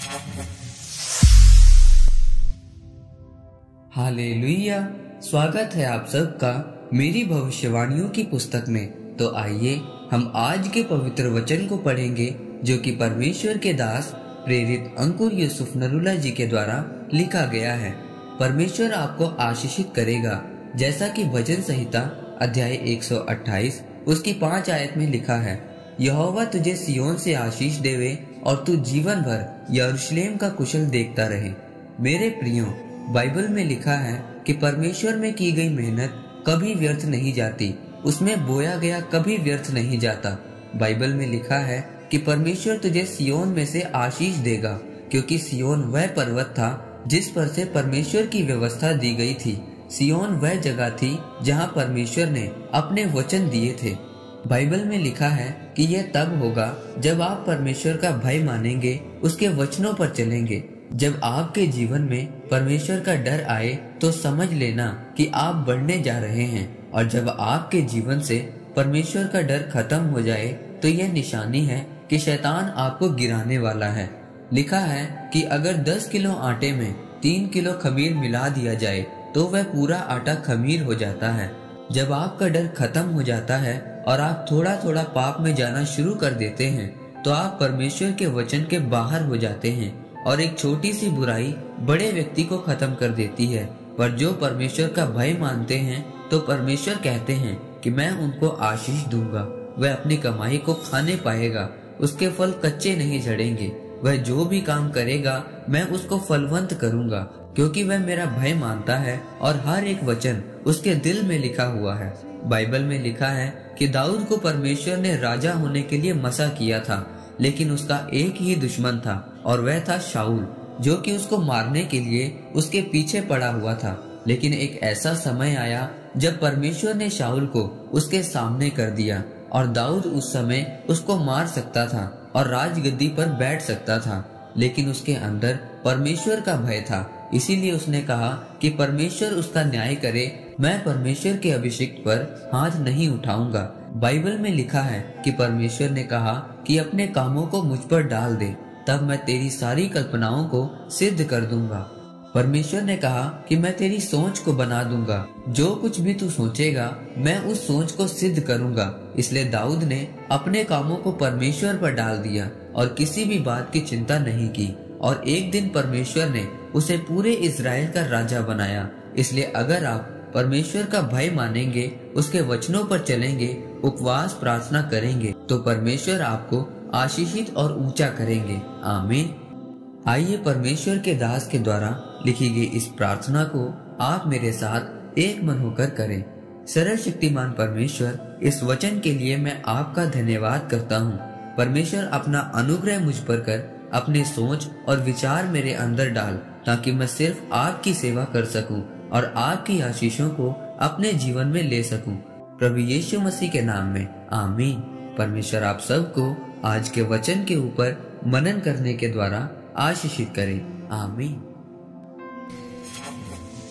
Hallelujah. स्वागत है आप सबका मेरी भविष्यवाणियों की पुस्तक में। तो आइए हम आज के पवित्र वचन को पढ़ेंगे जो कि परमेश्वर के दास प्रेरित अंकुर यूसुफ नरूला जी के द्वारा लिखा गया है। परमेश्वर आपको आशीषित करेगा, जैसा कि भजन संहिता अध्याय 128 उसकी 5 आयत में लिखा है, यहोवा तुझे सियोन से आशीष देवे और तू जीवन भर यरूशलेम का कुशल देखता रहे। मेरे प्रियो, बाइबल में लिखा है कि परमेश्वर में की गई मेहनत कभी व्यर्थ नहीं जाती, उसमें बोया गया कभी व्यर्थ नहीं जाता। बाइबल में लिखा है कि परमेश्वर तुझे सियोन में से आशीष देगा, क्योंकि सियोन वह पर्वत था जिस पर से परमेश्वर की व्यवस्था दी गई थी। सियोन वह जगह थी जहां परमेश्वर ने अपने वचन दिए थे। बाइबल में लिखा है कि यह तब होगा जब आप परमेश्वर का भय मानेंगे, उसके वचनों पर चलेंगे। जब आपके जीवन में परमेश्वर का डर आए तो समझ लेना कि आप बढ़ने जा रहे हैं, और जब आपके जीवन से परमेश्वर का डर खत्म हो जाए तो यह निशानी है कि शैतान आपको गिराने वाला है। लिखा है कि अगर 10 किलो आटे में 3 किलो खमीर मिला दिया जाए तो वह पूरा आटा खमीर हो जाता है। जब आपका डर खत्म हो जाता है और आप थोड़ा थोड़ा पाप में जाना शुरू कर देते हैं तो आप परमेश्वर के वचन के बाहर हो जाते हैं, और एक छोटी सी बुराई बड़े व्यक्ति को खत्म कर देती है। पर जो परमेश्वर का भय मानते हैं तो परमेश्वर कहते हैं कि मैं उनको आशीष दूंगा, वह अपनी कमाई को खाने पाएगा, उसके फल कच्चे नहीं झड़ेंगे। वह जो भी काम करेगा मैं उसको फलवंत करूंगा, क्योंकि वह मेरा भय मानता है और हर एक वचन उसके दिल में लिखा हुआ है। बाइबल में लिखा है कि दाऊद को परमेश्वर ने राजा होने के लिए मसा किया था, लेकिन उसका एक ही दुश्मन था और वह था शाऊल, जो कि उसको मारने के लिए उसके पीछे पड़ा हुआ था। लेकिन एक ऐसा समय आया जब परमेश्वर ने शाऊल को उसके सामने कर दिया, और दाऊद उस समय उसको मार सकता था और राजगद्दी पर बैठ सकता था, लेकिन उसके अंदर परमेश्वर का भय था। इसीलिए उसने कहा कि परमेश्वर उसका न्याय करे, मैं परमेश्वर के अभिषिक्त पर हाथ नहीं उठाऊंगा। बाइबल में लिखा है कि परमेश्वर ने कहा कि अपने कामों को मुझ पर डाल दे, तब मैं तेरी सारी कल्पनाओं को सिद्ध कर दूंगा। परमेश्वर ने कहा कि मैं तेरी सोच को बना दूंगा, जो कुछ भी तू सोचेगा मैं उस सोच को सिद्ध करूंगा। इसलिए दाऊद ने अपने कामों को परमेश्वर पर डाल दिया और किसी भी बात की चिंता नहीं की, और एक दिन परमेश्वर ने उसे पूरे इजराइल का राजा बनाया। इसलिए अगर आप परमेश्वर का भय मानेंगे, उसके वचनों पर चलेंगे, उपवास प्रार्थना करेंगे, तो परमेश्वर आपको आशीषित और ऊंचा करेंगे। आमीन। आइए परमेश्वर के दास के द्वारा लिखी गई इस प्रार्थना को आप मेरे साथ एक मन होकर करें। सर्वशक्तिमान परमेश्वर, इस वचन के लिए मैं आपका धन्यवाद करता हूँ। परमेश्वर, अपना अनुग्रह मुझ पर कर, अपने सोच और विचार मेरे अंदर डाल, ताकि मैं सिर्फ आपकी सेवा कर सकूं और आपकी आशीषों को अपने जीवन में ले सकूं। प्रभु यीशु मसीह के नाम में आमीन। परमेश्वर आप सबको आज के वचन के ऊपर मनन करने के द्वारा आशीषित करें। आमीन।